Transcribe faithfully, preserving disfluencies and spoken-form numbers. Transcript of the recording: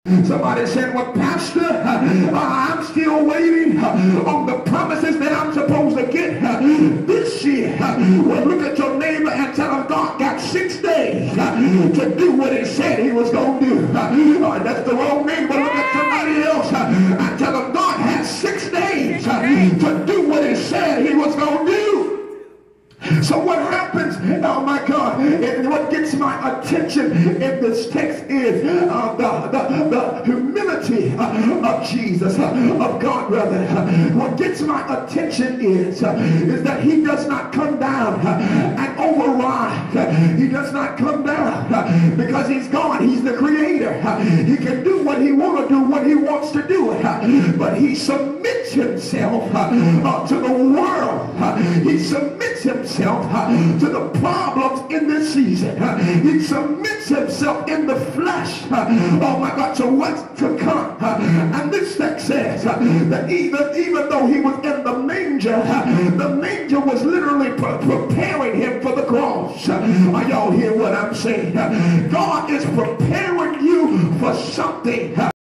Somebody said, well, Pastor, uh, I'm still waiting uh, on the promises that I'm supposed to get uh, this year. Uh, well, look at your neighbor and tell him God got six days uh, to do what he said he was going to do. Uh, uh, that's the wrong neighbor. Look at somebody else uh, and tell him God has six days uh, to do what he said he was going to do. So what happens, oh my God, and what gets my attention in this text is uh, the, the, the humility uh, of Jesus, uh, of God rather. Uh, what gets my attention is, uh, is that he does not come down uh, and override. Uh, he does not come down uh, because he's God. He's the creator. Uh, he can do what he wants to do when he wants to do it. Uh, but he submits himself uh, uh, to the world. Uh, he submits himself Uh, to the problems in this season. Uh, he submits himself in the flesh. Uh, oh my God, to what's to come. Uh, and this text says uh, that even, even though he was in the manger, uh, the manger was literally pre preparing him for the cross. Uh, are y'all hear what I'm saying? Uh, God is preparing you for something. Uh,